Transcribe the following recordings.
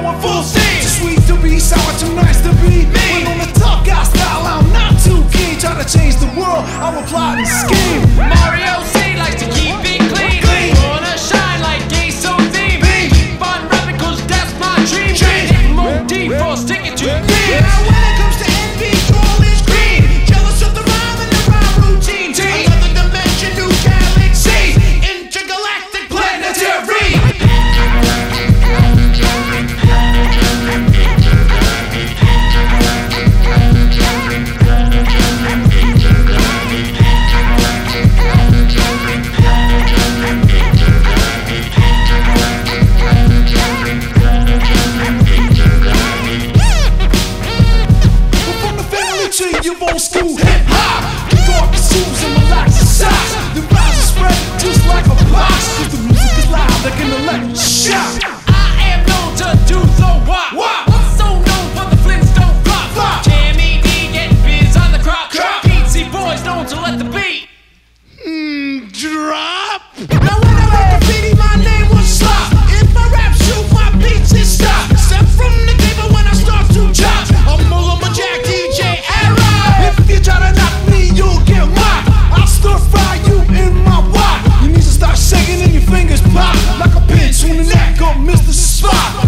going full steam. Too sweet to be sour, too nice to be me. When on the tough guy style, I'm not too keen. Try to change the world, I'm a plot and scheme. Mario C likes to keep it clean. Wanna shine like Gay So Theme. Keep on rapping cause that's my dream. M.O.D. for sticking to me. Now when it comes to envy, all is green. Jealous of the rhyme and the rhyme routine. Another dimension, new galaxy. Intergalactic planetary. You've old school hip-hop. Kick off your shoes and relax your socks. The vibes are spread just like a box. Cause the music is loud like an electric shock. I am known to do the wop. So known for the Flintstone flop. Jamie D getting biz on the crop. Pete boys known to let the beat Drop. Now when I make graffiti, my name was Slop. If I rap shoot, my beats is stop. Step from the table when I start to chop. I'm Mullah Jack DJ Era. If you try to knock me, you'll get mocked. I'll stir fry you in my wok. Your knees will start shaking and your fingers pop like a pinch on the neck of Mr. Spock.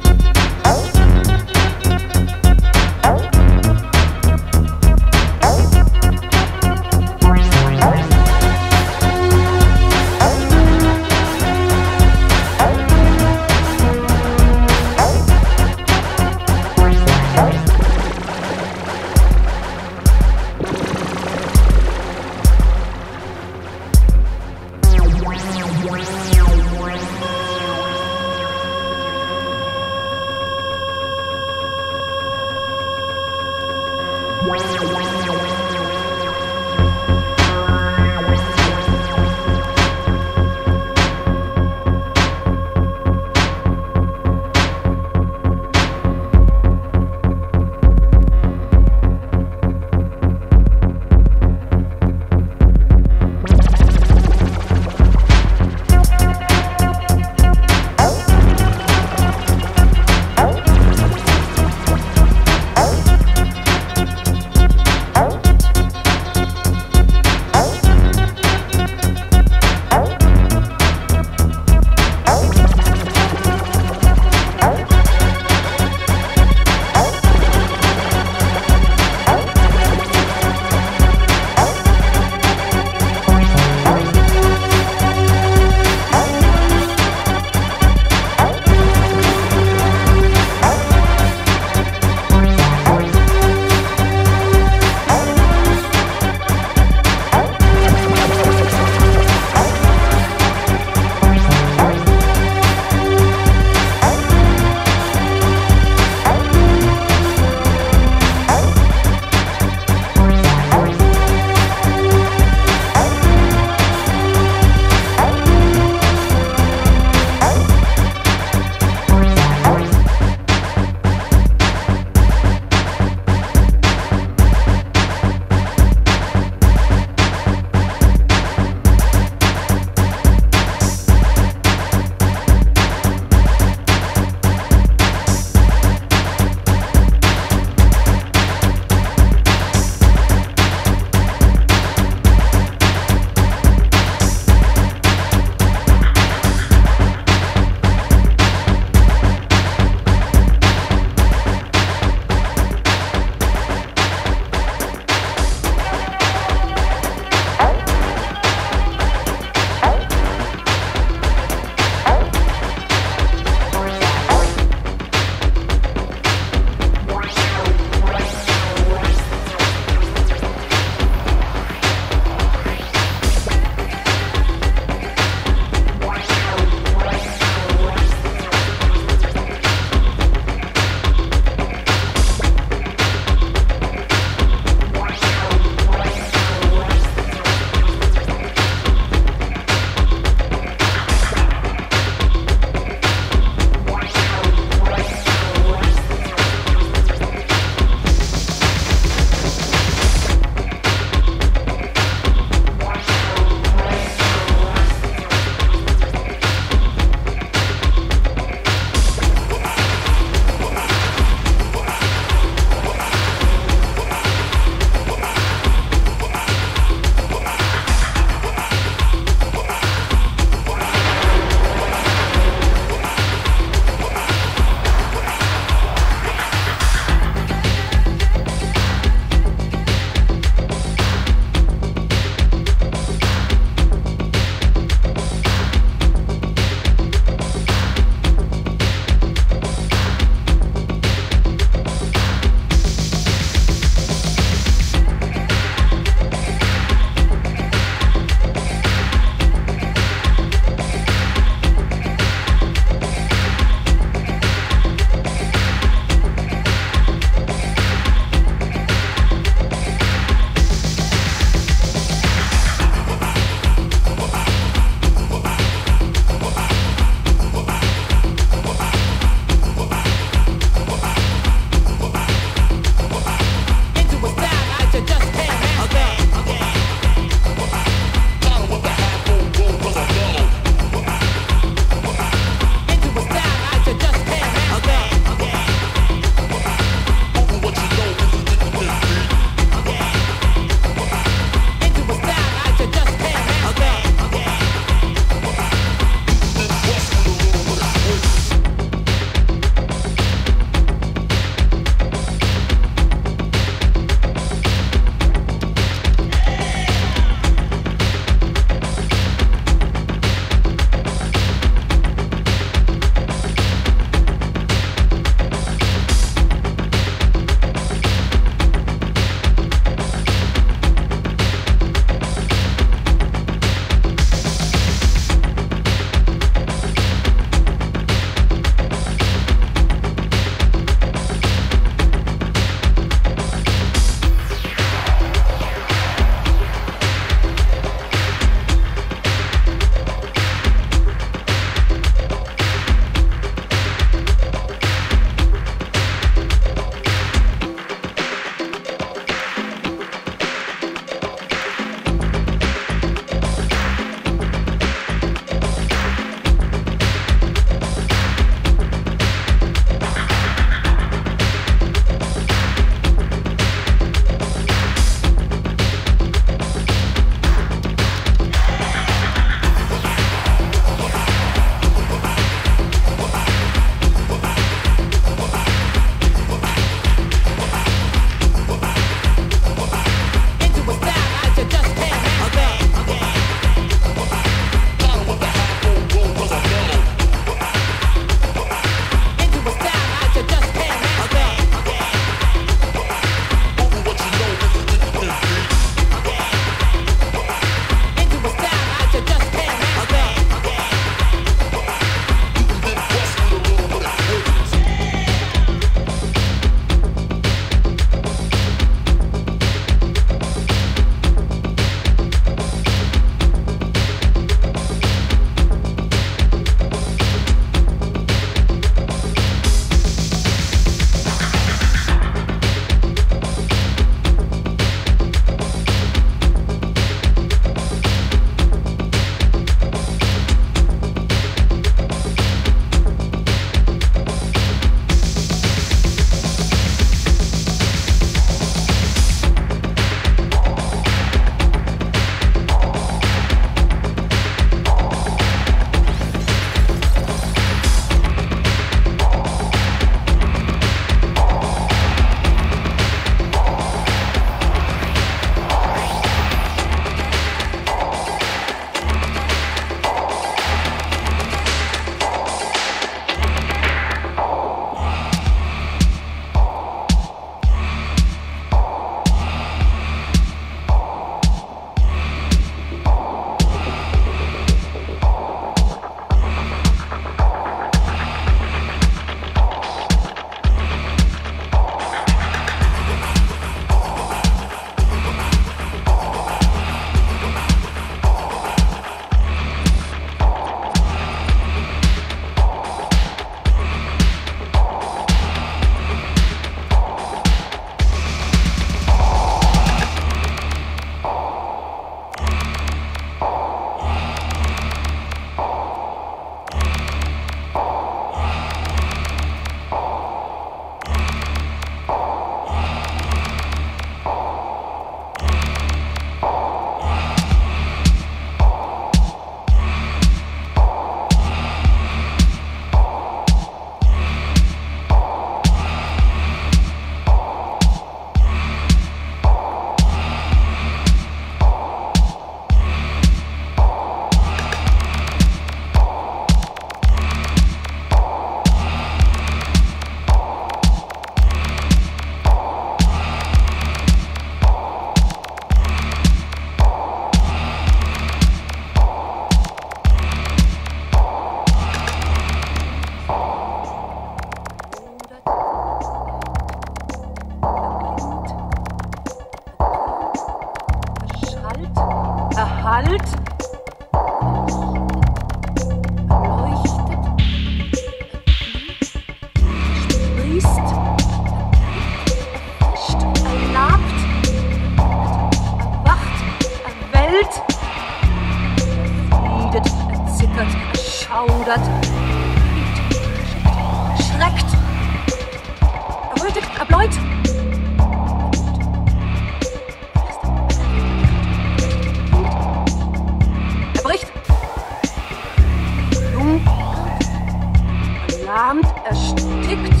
erlahmt, erstickt.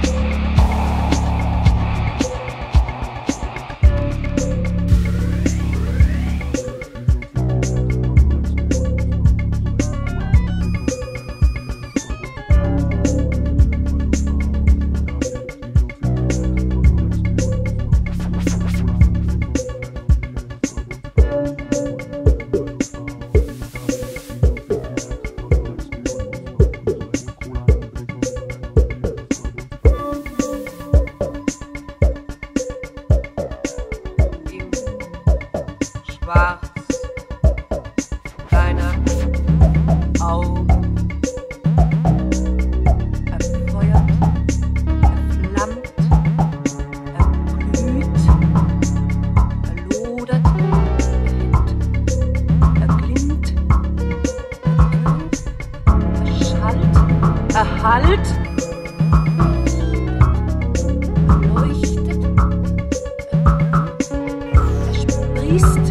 Schwarz deiner Augen erfeuert, erflammt, erglüht, erlodert, erhitzt, erglimmt, erschallt, erhallt, erleuchtet, ersprießt,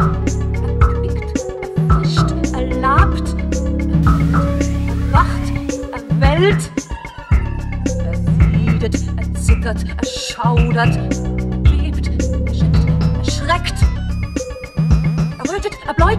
ersiedet, erzittert, erschaudert, bebt, erschreckt, errötet, erbläut,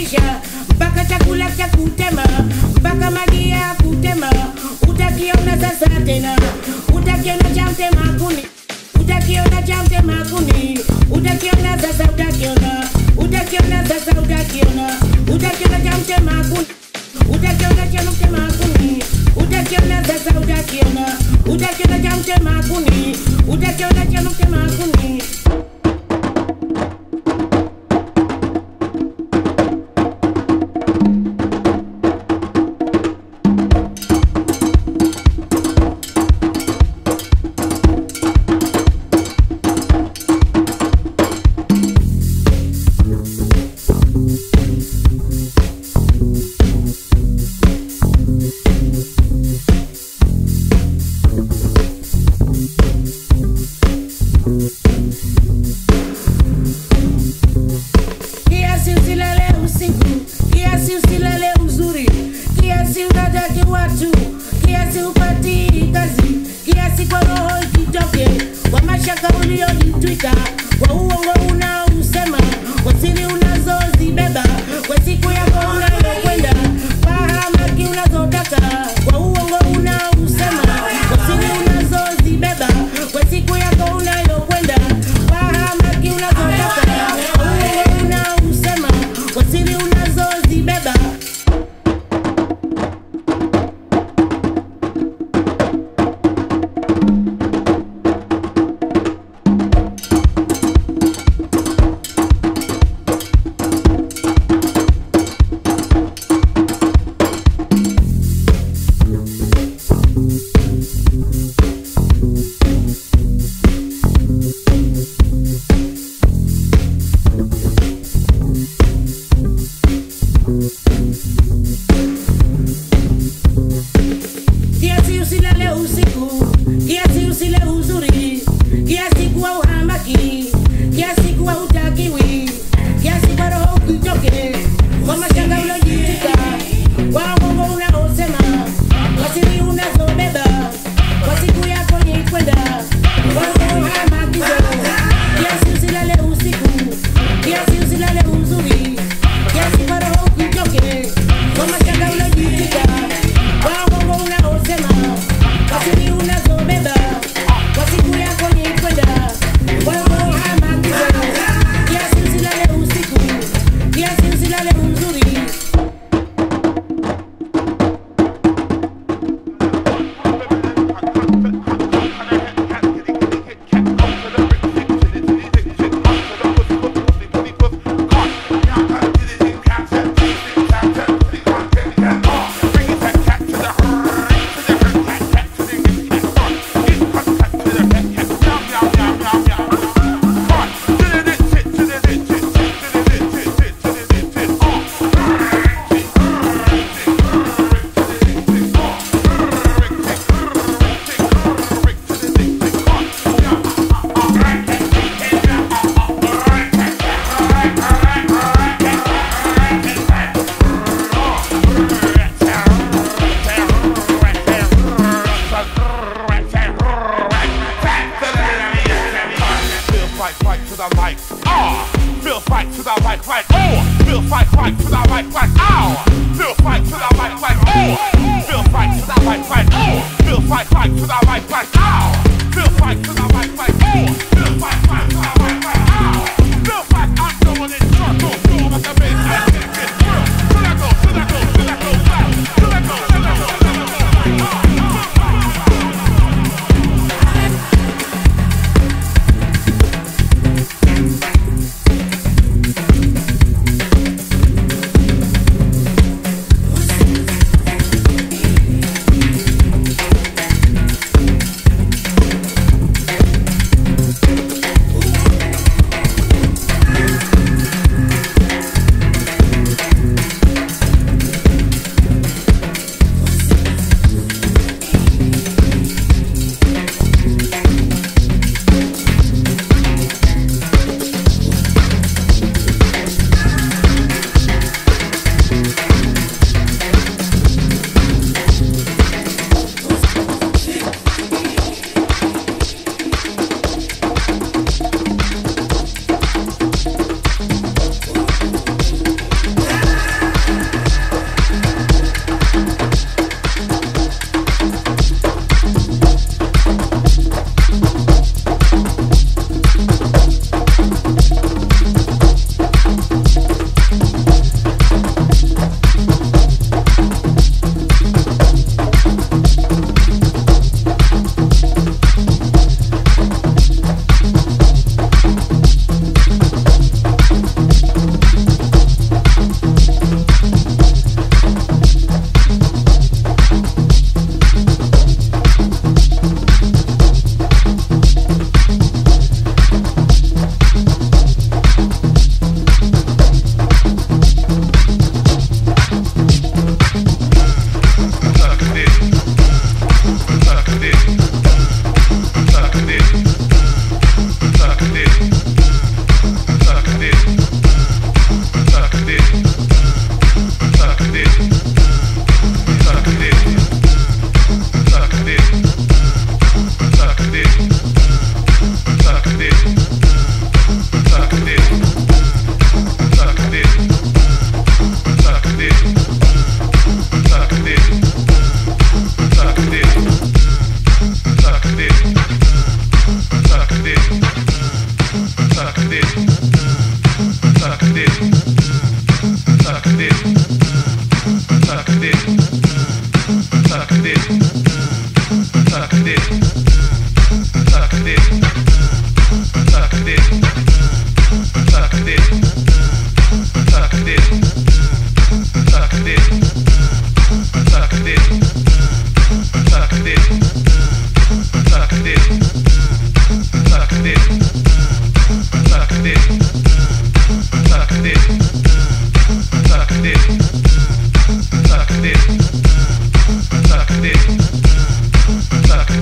kulisha, mpaka chakula cha kutema, mpaka maji ya kutema. Utakiona sasa tena, utakiona cha mtema kuni, utakiona cha mtema kuni, utakiona sasa, utakiona sasa, utakiona cha mtema kuni, utakiona cha mtema kuni, utakiona sasa, utakiona cha mtema kuni, utakiona cha mtema kuni.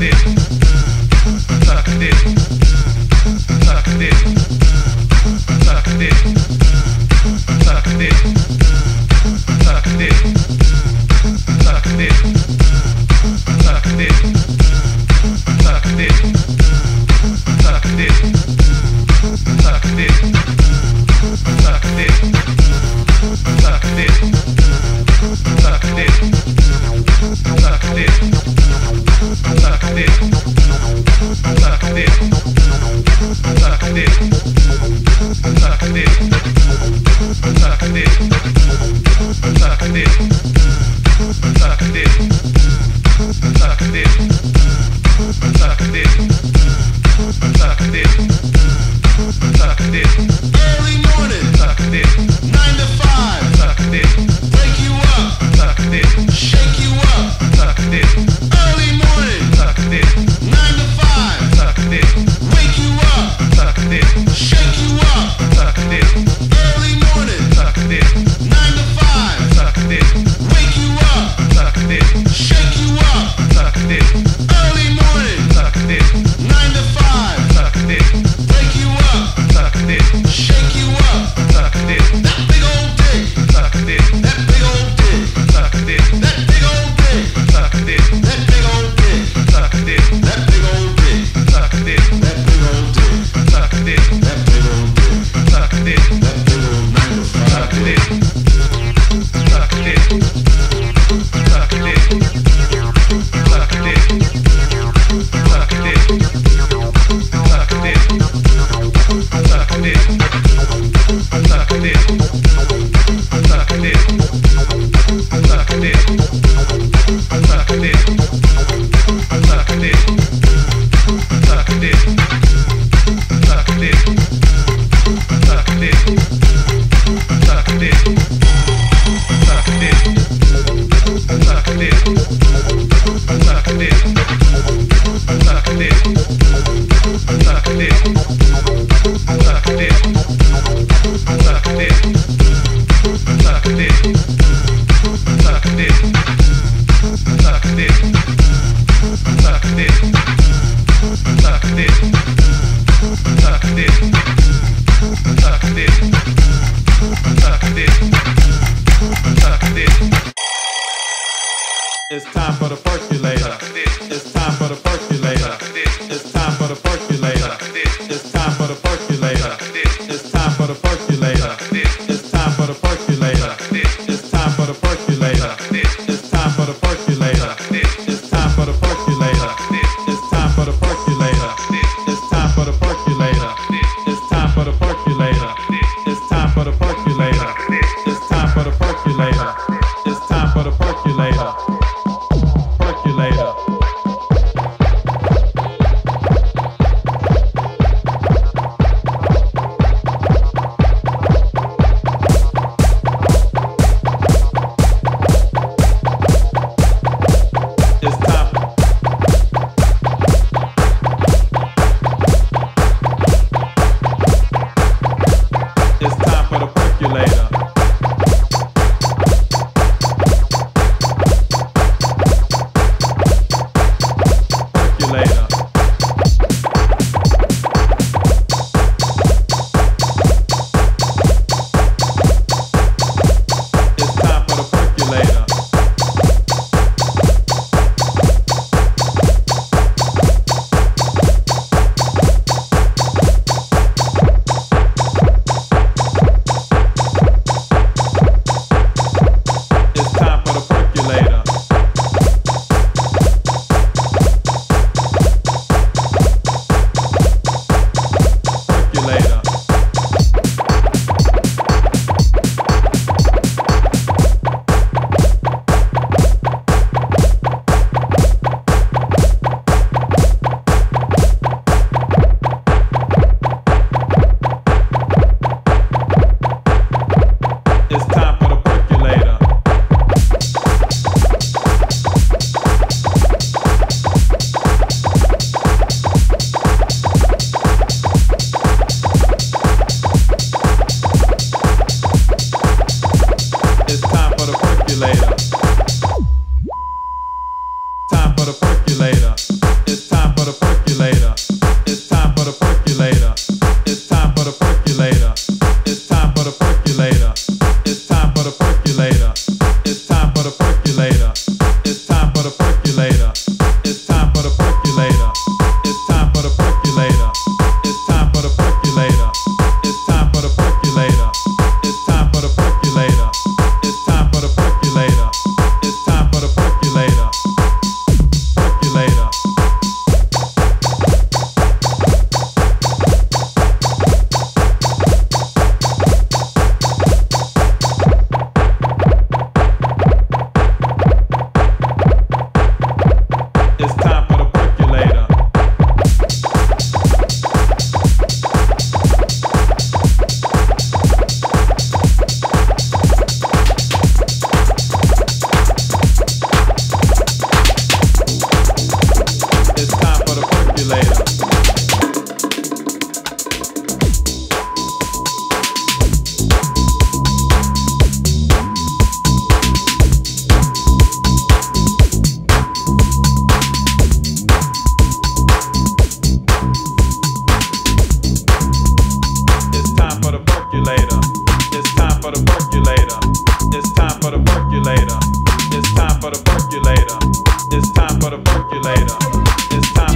Time for the percolator. It's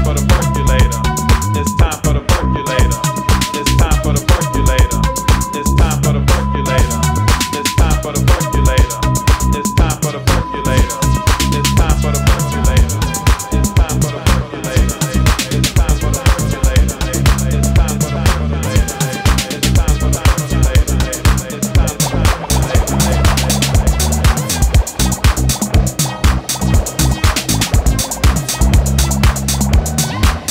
for the percolator. It's time for the percolator. It's time for the percolator. It's time for the percolator. It's time for the percolator. It's time for the percolator. It's time for the percolator. It's time for the percolator. It's time for the percolator. It's time for the percolator. It's time for the percolator. It's time for the percolator.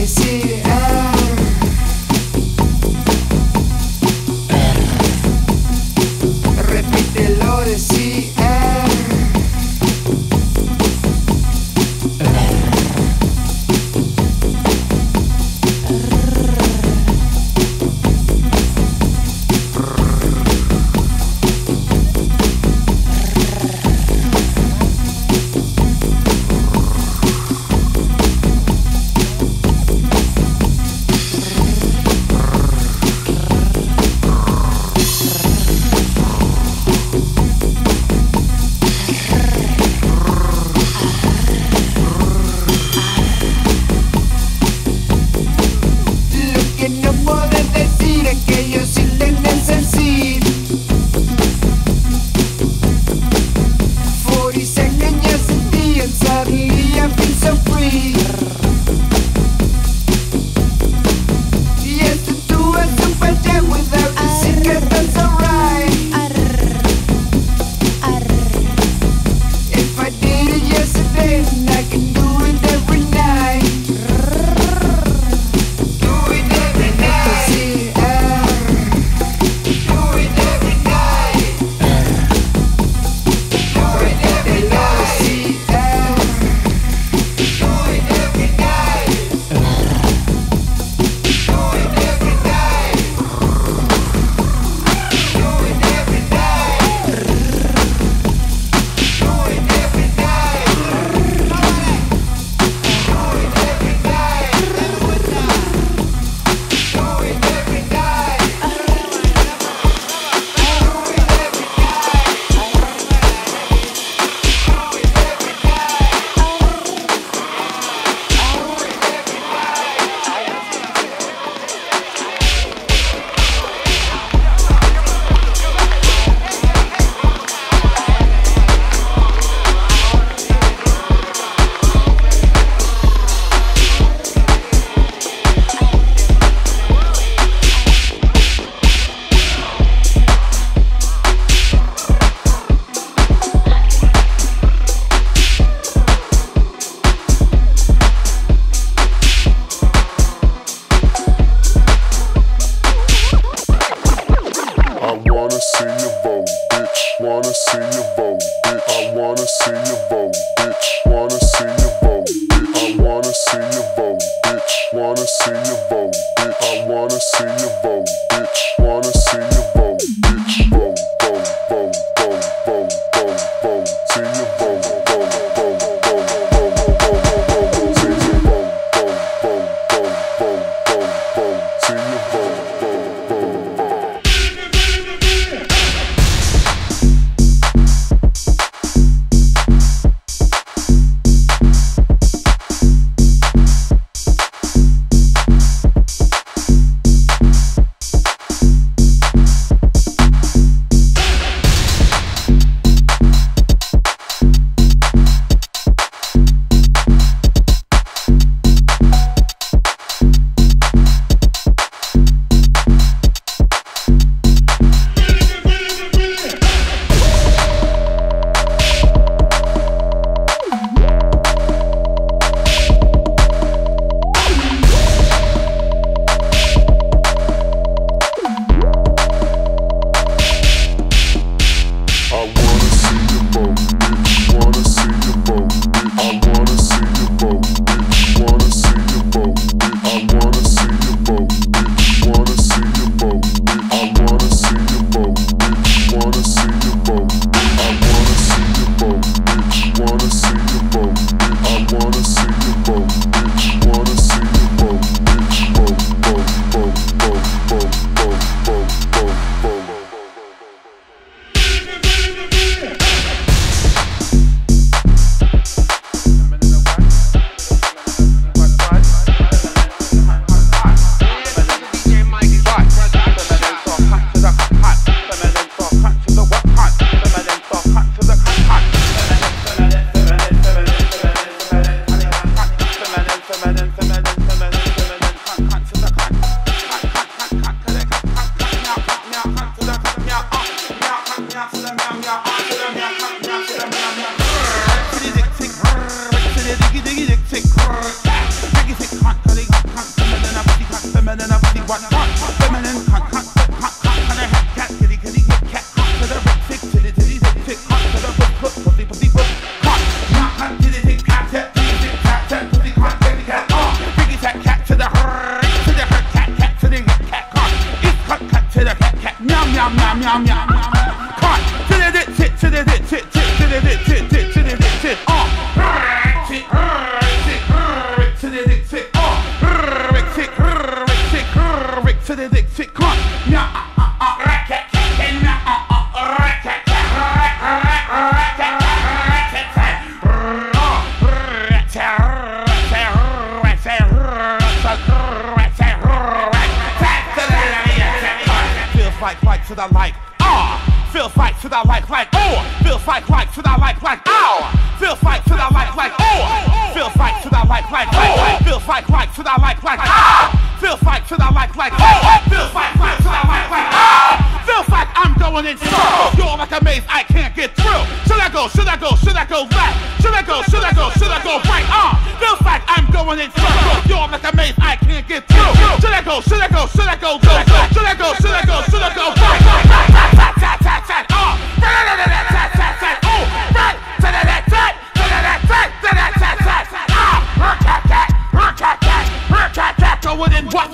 decir repítelo, decir what? Feminine, hot, hot, hot, hot, hot, hot, cat, kitty, kitty, hit cat, hot to the rick, tick, titty, titty, tick, tick, hot to the book, book, pussy, pussy, book, hot, not hot, titty, tick, cat, tat, titty, tick, cat, tat, pussy, hot, kitty, cat, piggy, tat, cat to the her, cat, cat to the cat, hot, it's cut, cut to the cat, meow, meow, meow, meow, meow, hot, to the dit, tit, to the dit, tit, tit, to the dit, tit, tit, to the dit, tit, tick, to the dick, tick, tick, tick, to the dick, tick, meow. Like to the like, feels like to the like, feels like to the like, feels like to the like, feels like to the like, feels like to the like, feels like to the like, feels like to the like, feels like I'm going in circles, you're like a maze I can't get through. Should I go, should I go, should I go left? Should I go, should I go, should I go right? Feels like I'm going in circles, you're like a maze I can't get through. Should I go, should I go, should I go, should I go, should I go, should I go right? Going in what?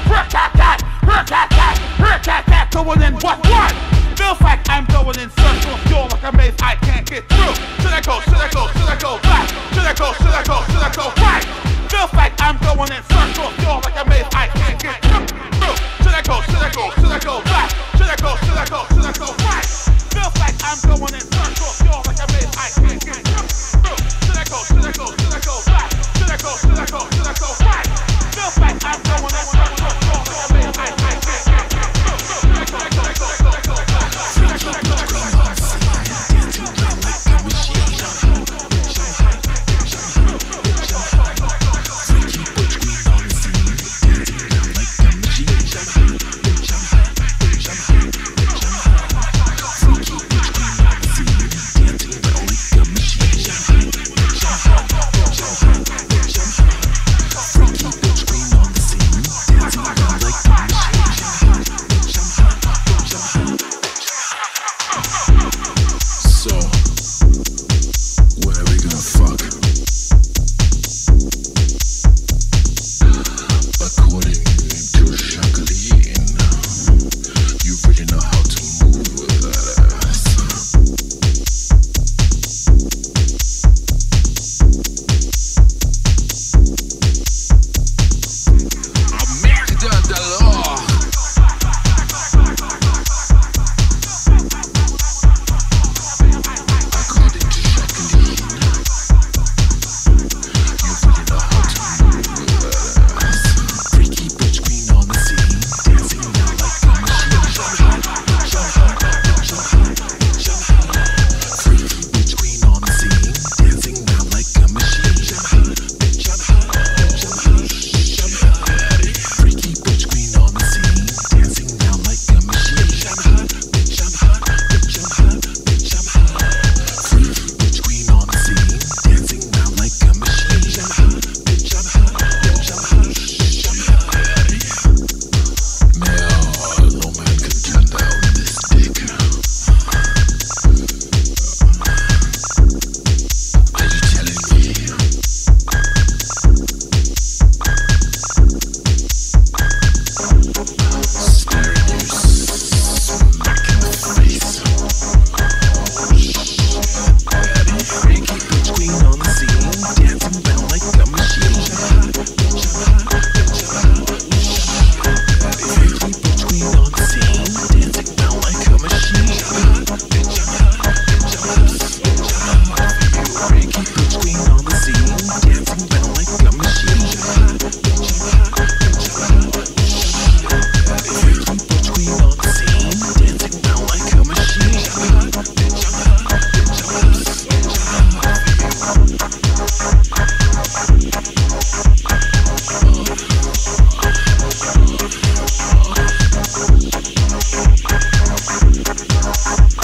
Going in what? Feels like I'm going in circles, you're like a maze I can't get through. Should I go, should I go, should I go back? Should I go, should I go, should I go right? Feels like I'm going in circles, you're like a maze I can't get through. Should I go, should I go, should I go back? Should I go, should I go, should I go right? Feels like I'm going in circles, you're like a maze I can't get through. Should I go, should I go, should I go back? Should I go, should I go, should I go right? Feels like I'm going in circles, you're like a maze I can't get through.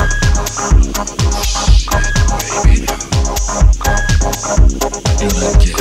You like it.